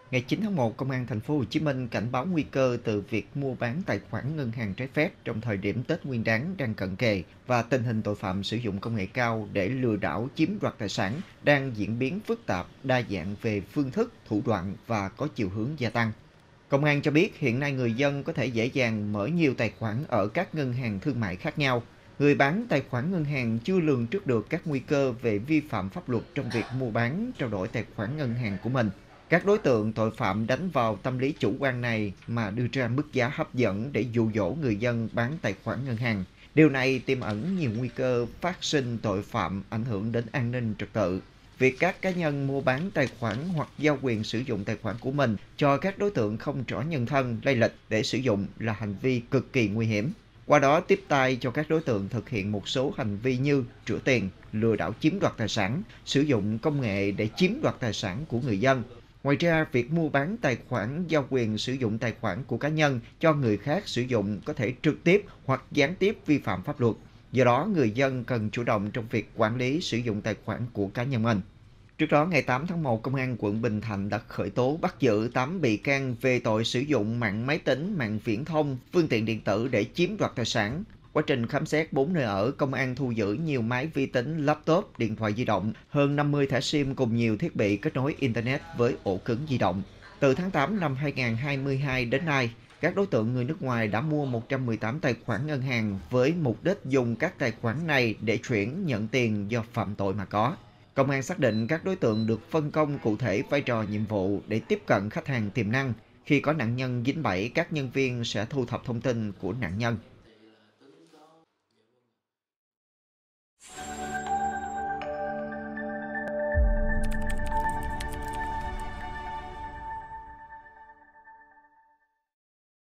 Ngày 9 tháng 1, Công an thành phố Hồ Chí Minh cảnh báo nguy cơ từ việc mua bán tài khoản ngân hàng trái phép trong thời điểm Tết Nguyên đán đang cận kề và tình hình tội phạm sử dụng công nghệ cao để lừa đảo chiếm đoạt tài sản đang diễn biến phức tạp, đa dạng về phương thức, thủ đoạn và có chiều hướng gia tăng. Công an cho biết hiện nay người dân có thể dễ dàng mở nhiều tài khoản ở các ngân hàng thương mại khác nhau. Người bán tài khoản ngân hàng chưa lường trước được các nguy cơ về vi phạm pháp luật trong việc mua bán, trao đổi tài khoản ngân hàng của mình. Các đối tượng tội phạm đánh vào tâm lý chủ quan này mà đưa ra mức giá hấp dẫn để dụ dỗ người dân bán tài khoản ngân hàng. Điều này tiềm ẩn nhiều nguy cơ phát sinh tội phạm ảnh hưởng đến an ninh trật tự. Việc các cá nhân mua bán tài khoản hoặc giao quyền sử dụng tài khoản của mình cho các đối tượng không rõ nhân thân, lai lịch để sử dụng là hành vi cực kỳ nguy hiểm. Qua đó tiếp tay cho các đối tượng thực hiện một số hành vi như rửa tiền, lừa đảo chiếm đoạt tài sản, sử dụng công nghệ để chiếm đoạt tài sản của người dân. Ngoài ra, việc mua bán tài khoản giao quyền sử dụng tài khoản của cá nhân cho người khác sử dụng có thể trực tiếp hoặc gián tiếp vi phạm pháp luật. Do đó, người dân cần chủ động trong việc quản lý sử dụng tài khoản của cá nhân mình. Trước đó, ngày 8 tháng 1, Công an quận Bình Thạnh đã khởi tố bắt giữ 8 bị can về tội sử dụng mạng máy tính, mạng viễn thông, phương tiện điện tử để chiếm đoạt tài sản. Quá trình khám xét 4 nơi ở, công an thu giữ nhiều máy vi tính, laptop, điện thoại di động, hơn 50 thẻ SIM cùng nhiều thiết bị kết nối Internet với ổ cứng di động. Từ tháng 8 năm 2022 đến nay, các đối tượng người nước ngoài đã mua 118 tài khoản ngân hàng với mục đích dùng các tài khoản này để chuyển nhận tiền do phạm tội mà có. Công an xác định các đối tượng được phân công cụ thể vai trò nhiệm vụ để tiếp cận khách hàng tiềm năng. Khi có nạn nhân dính bẫy, các nhân viên sẽ thu thập thông tin của nạn nhân.